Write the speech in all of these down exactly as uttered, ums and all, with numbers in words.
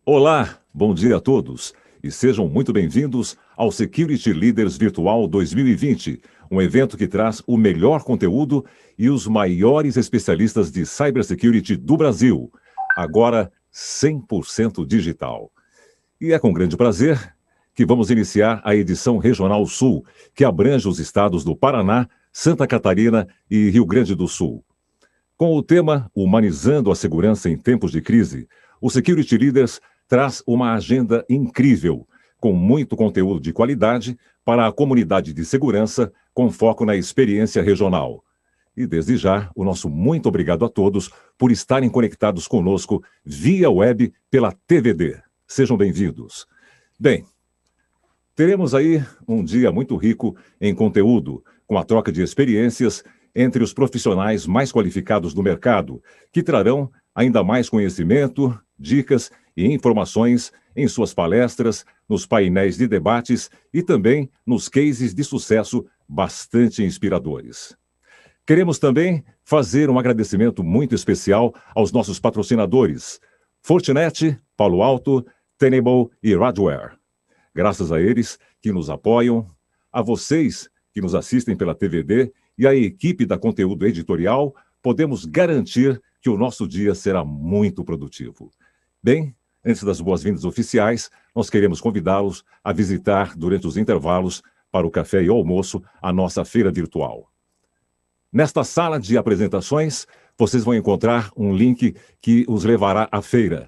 Olá, bom dia a todos e sejam muito bem-vindos ao Security Leaders Virtual dois mil e vinte, um evento que traz o melhor conteúdo e os maiores especialistas de cybersecurity do Brasil, agora cem por cento digital. E é com grande prazer que vamos iniciar a edição Regional Sul, que abrange os estados do Paraná, Santa Catarina e Rio Grande do Sul. Com o tema Humanizando a Segurança em Tempos de Crise, o Security Leaders traz uma agenda incrível, com muito conteúdo de qualidade para a comunidade de segurança, com foco na experiência regional. E desde já, o nosso muito obrigado a todos por estarem conectados conosco via web pela T V D. Sejam bem-vindos. Bem, teremos aí um dia muito rico em conteúdo, com a troca de experiências entre os profissionais mais qualificados do mercado, que trarão ainda mais conhecimento, dicas e informações em suas palestras, nos painéis de debates e também nos cases de sucesso bastante inspiradores. Queremos também fazer um agradecimento muito especial aos nossos patrocinadores, Fortinet, Palo Alto, Tenable e Radware. Graças a eles que nos apoiam, a vocês que nos assistem pela T V D e a equipe da Conteúdo Editorial, podemos garantir que o nosso dia será muito produtivo. Bem, antes das boas-vindas oficiais, nós queremos convidá-los a visitar, durante os intervalos, para o café e o almoço, a nossa feira virtual. Nesta sala de apresentações, vocês vão encontrar um link que os levará à feira.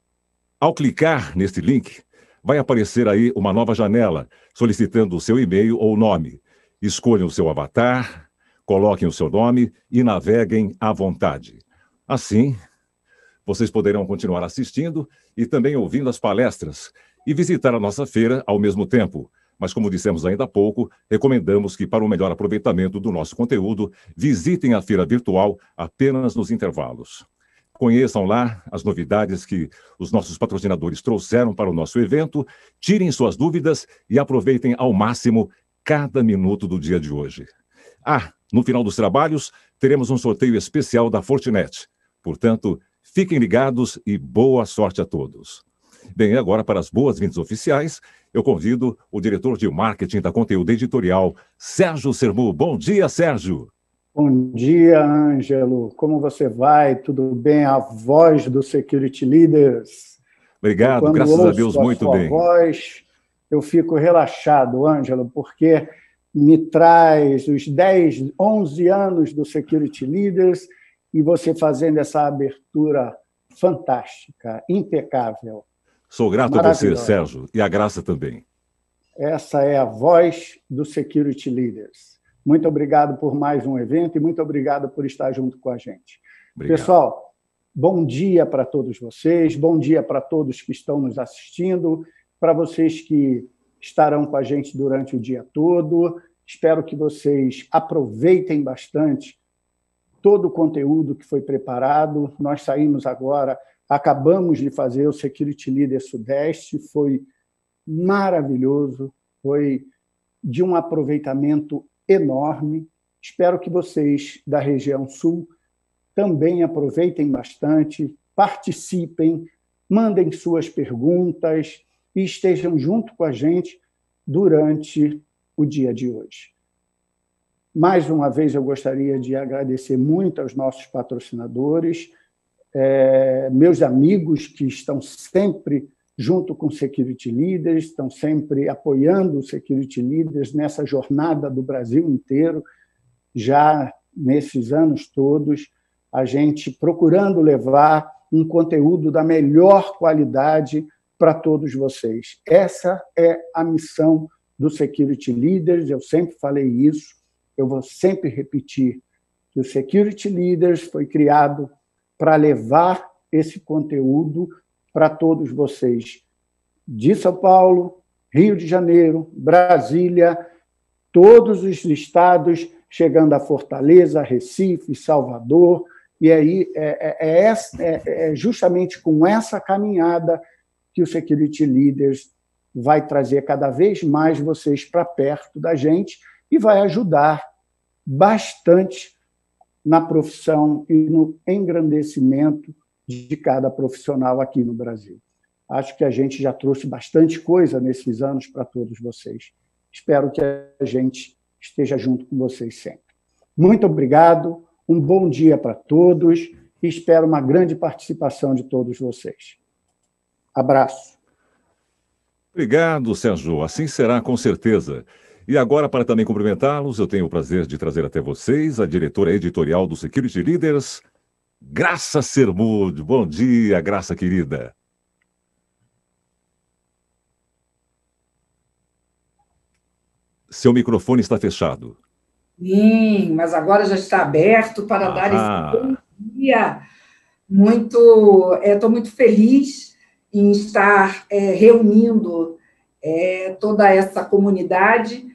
Ao clicar neste link, vai aparecer aí uma nova janela, solicitando o seu e-mail ou nome. Escolham o seu avatar, coloquem o seu nome e naveguem à vontade. Assim, vocês poderão continuar assistindo e também ouvindo as palestras e visitar a nossa feira ao mesmo tempo. Mas, como dissemos ainda há pouco, recomendamos que, para o melhor aproveitamento do nosso conteúdo, visitem a feira virtual apenas nos intervalos. Conheçam lá as novidades que os nossos patrocinadores trouxeram para o nosso evento, tirem suas dúvidas e aproveitem ao máximo cada minuto do dia de hoje. Ah, no final dos trabalhos, teremos um sorteio especial da Fortinet. Portanto, fiquem ligados e boa sorte a todos. Bem, agora para as boas-vindas oficiais, eu convido o diretor de marketing da Conteúdo Editorial, Sérgio Sermu. Bom dia, Sérgio. Bom dia, Ângelo. Como você vai? Tudo bem? A voz do Security Leaders. Obrigado, graças a Deus, muito bem. Voz, eu fico relaxado, Ângelo, porque me traz os dez, onze anos do Security Leaders e você fazendo essa abertura fantástica, impecável. Sou grato a você, Sérgio, e a Graça também. Essa é a voz do Security Leaders. Muito obrigado por mais um evento e muito obrigado por estar junto com a gente. Obrigado. Pessoal, bom dia para todos vocês, bom dia para todos que estão nos assistindo, para vocês que estarão com a gente durante o dia todo. Espero que vocês aproveitem bastante todo o conteúdo que foi preparado. Nós saímos agora, acabamos de fazer o Security Leader Sudeste, foi maravilhoso, foi de um aproveitamento enorme. Espero que vocês da região sul também aproveitem bastante, participem, mandem suas perguntas e estejam junto com a gente durante o dia de hoje. Mais uma vez, eu gostaria de agradecer muito aos nossos patrocinadores, é, meus amigos que estão sempre junto com o Security Leaders, estão sempre apoiando o Security Leaders nessa jornada do Brasil inteiro, já nesses anos todos, a gente procurando levar um conteúdo da melhor qualidade para todos vocês. Essa é a missão do Security Leaders, eu sempre falei isso, eu vou sempre repetir que o Security Leaders foi criado para levar esse conteúdo para todos vocês, de São Paulo, Rio de Janeiro, Brasília, todos os estados, chegando a Fortaleza, Recife, Salvador, e aí é, é, é, é justamente com essa caminhada que o Security Leaders vai trazer cada vez mais vocês para perto da gente e vai ajudar bastante na profissão e no engrandecimento de cada profissional aqui no Brasil. Acho que a gente já trouxe bastante coisa nesses anos para todos vocês. Espero que a gente esteja junto com vocês sempre. Muito obrigado, um bom dia para todos e espero uma grande participação de todos vocês. Abraço. Obrigado, Sérgio. Assim será, com certeza. E agora, para também cumprimentá-los, eu tenho o prazer de trazer até vocês a diretora editorial do Security Leaders, Graça Sermud. Bom dia, Graça querida. Seu microfone está fechado. Sim, mas agora já está aberto para Aham. dar esse bom dia. Muito, estou muito feliz em estar é, reunindo é, toda essa comunidade.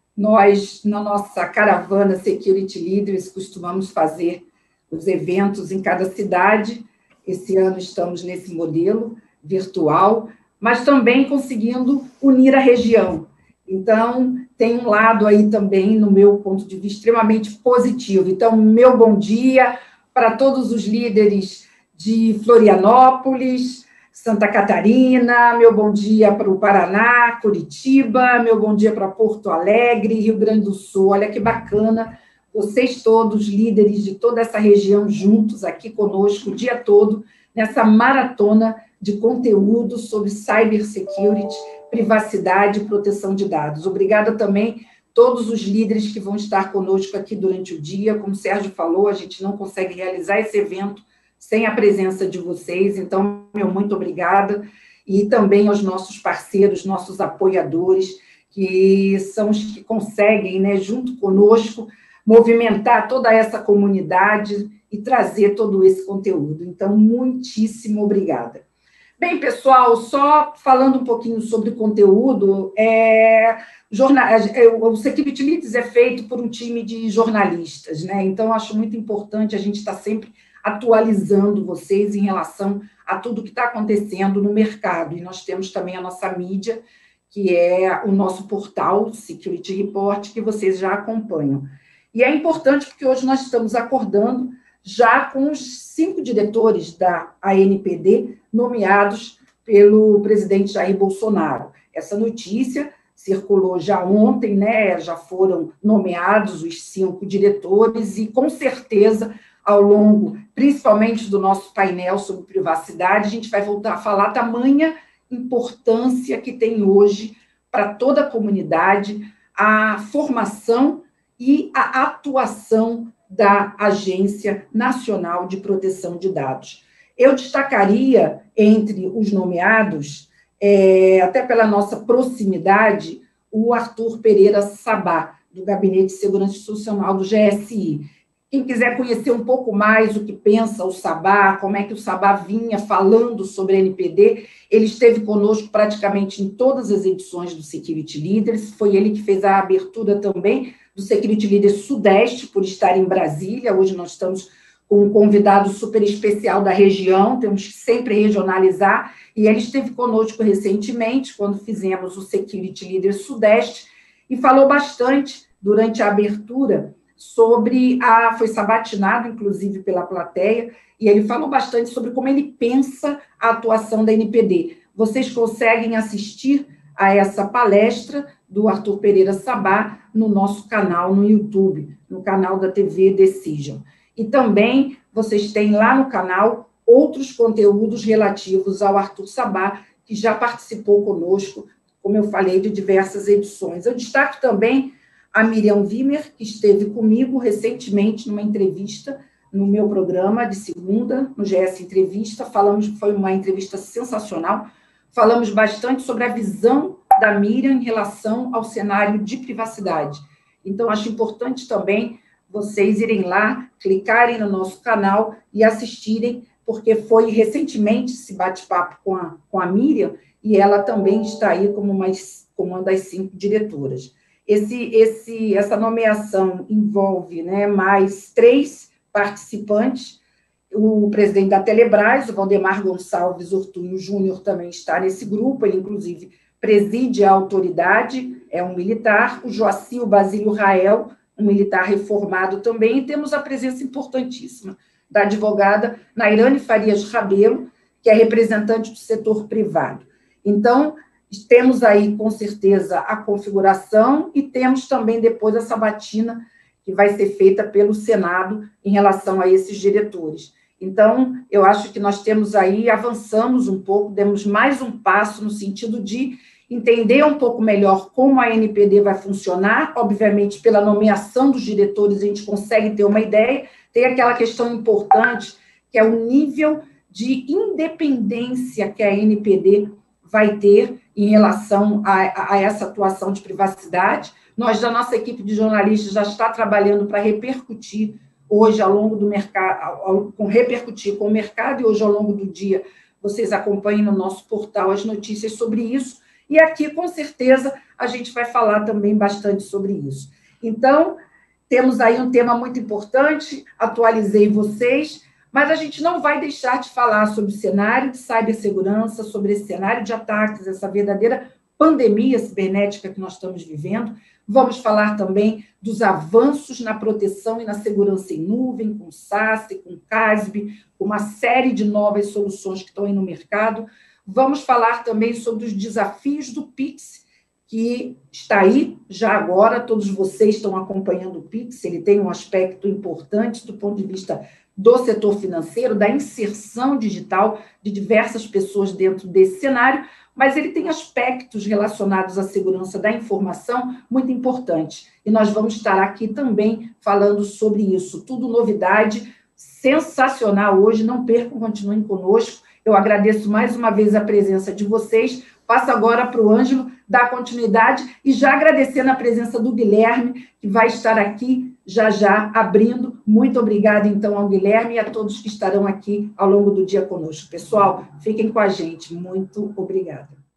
Nós, na nossa caravana Security Leaders, costumamos fazer os eventos em cada cidade. Esse ano estamos nesse modelo virtual, mas também conseguindo unir a região. Então, tem um lado aí também, no meu ponto de vista, extremamente positivo. Então, meu bom dia para todos os líderes de Florianópolis, Santa Catarina, meu bom dia para o Paraná, Curitiba, meu bom dia para Porto Alegre, Rio Grande do Sul. Olha que bacana, vocês todos, líderes de toda essa região, juntos aqui conosco o dia todo, nessa maratona de conteúdo sobre cybersecurity, privacidade e proteção de dados. Obrigada também a todos os líderes que vão estar conosco aqui durante o dia. Como o Sérgio falou, a gente não consegue realizar esse evento sem a presença de vocês, então, meu muito obrigada. E também aos nossos parceiros, nossos apoiadores, que são os que conseguem, né, junto conosco, movimentar toda essa comunidade e trazer todo esse conteúdo. Então, muitíssimo obrigada. Bem, pessoal, só falando um pouquinho sobre conteúdo, é, jornal, o Security Leaders é feito por um time de jornalistas, né? Então, acho muito importante a gente estar sempre atualizando vocês em relação a tudo que está acontecendo no mercado. E nós temos também a nossa mídia, que é o nosso portal Security Report, que vocês já acompanham. E é importante porque hoje nós estamos acordando já com os cinco diretores da A N P D nomeados pelo presidente Jair Bolsonaro. Essa notícia circulou já ontem, né? Já foram nomeados os cinco diretores e, com certeza, ao longo, principalmente do nosso painel sobre privacidade, a gente vai voltar a falar a tamanha importância que tem hoje para toda a comunidade a formação e a atuação da Agência Nacional de Proteção de Dados. Eu destacaria, entre os nomeados, é, até pela nossa proximidade, o Arthur Pereira Sabá, do Gabinete de Segurança Institucional do G S I. Quem quiser conhecer um pouco mais o que pensa o Sabá, como é que o Sabá vinha falando sobre a N P D, ele esteve conosco praticamente em todas as edições do Security Leaders, foi ele que fez a abertura também do Security Leaders Sudeste, por estar em Brasília. Hoje nós estamos com um convidado super especial da região, temos que sempre regionalizar, e ele esteve conosco recentemente, quando fizemos o Security Leaders Sudeste, e falou bastante, durante a abertura, sobre a... foi sabatinado, inclusive, pela plateia, e ele falou bastante sobre como ele pensa a atuação da N P D. Vocês conseguem assistir a essa palestra do Arthur Pereira Sabá no nosso canal no YouTube, no canal da T V Decision. E também vocês têm lá no canal outros conteúdos relativos ao Arthur Sabá, que já participou conosco, como eu falei, de diversas edições. Eu destaco também a Miriam Wimmer, que esteve comigo recentemente numa entrevista no meu programa de segunda, no G S Entrevista. Falamos, foi uma entrevista sensacional, falamos bastante sobre a visão da Miriam em relação ao cenário de privacidade. Então, acho importante também vocês irem lá, clicarem no nosso canal e assistirem, porque foi recentemente esse bate-papo com a, com a Miriam, e ela também está aí como uma, como uma das cinco diretoras. Esse, esse, essa nomeação envolve, né, mais três participantes. O presidente da Telebrás, o Valdemar Gonçalves Ortunho Júnior, também está nesse grupo, ele, inclusive, preside a autoridade, é um militar. O Joacil Basílio Rael, um militar reformado também, e temos a presença importantíssima da advogada Nairane Farias Rabelo, que é representante do setor privado. Então, temos aí, com certeza, a configuração e temos também depois a sabatina que vai ser feita pelo Senado em relação a esses diretores. Então, eu acho que nós temos aí, avançamos um pouco, demos mais um passo no sentido de entender um pouco melhor como a N P D vai funcionar. Obviamente, pela nomeação dos diretores, a gente consegue ter uma ideia. Tem aquela questão importante, que é o nível de independência que a N P D vai ter em relação a, a essa atuação de privacidade. Nós, da nossa equipe de jornalistas, já está trabalhando para repercutir hoje, ao longo do mercado, com repercutir com o mercado, e hoje, ao longo do dia, vocês acompanhem no nosso portal as notícias sobre isso, e aqui, com certeza, a gente vai falar também bastante sobre isso. Então, temos aí um tema muito importante, atualizei vocês, mas a gente não vai deixar de falar sobre o cenário de cibersegurança, sobre esse cenário de ataques, essa verdadeira pandemia cibernética que nós estamos vivendo. Vamos falar também dos avanços na proteção e na segurança em nuvem, com SASE, com CASB, com uma série de novas soluções que estão aí no mercado. Vamos falar também sobre os desafios do Pix, que está aí já agora, todos vocês estão acompanhando o Pix, ele tem um aspecto importante do ponto de vista do setor financeiro, da inserção digital de diversas pessoas dentro desse cenário, mas ele tem aspectos relacionados à segurança da informação muito importantes. E nós vamos estar aqui também falando sobre isso. Tudo novidade, sensacional hoje, não percam, continuem conosco. Eu agradeço mais uma vez a presença de vocês. Passo agora para o Ângelo dar continuidade e já agradecendo a presença do Guilherme, que vai estar aqui já já abrindo. Muito obrigada, então, ao Guilherme e a todos que estarão aqui ao longo do dia conosco. Pessoal, fiquem com a gente. Muito obrigada.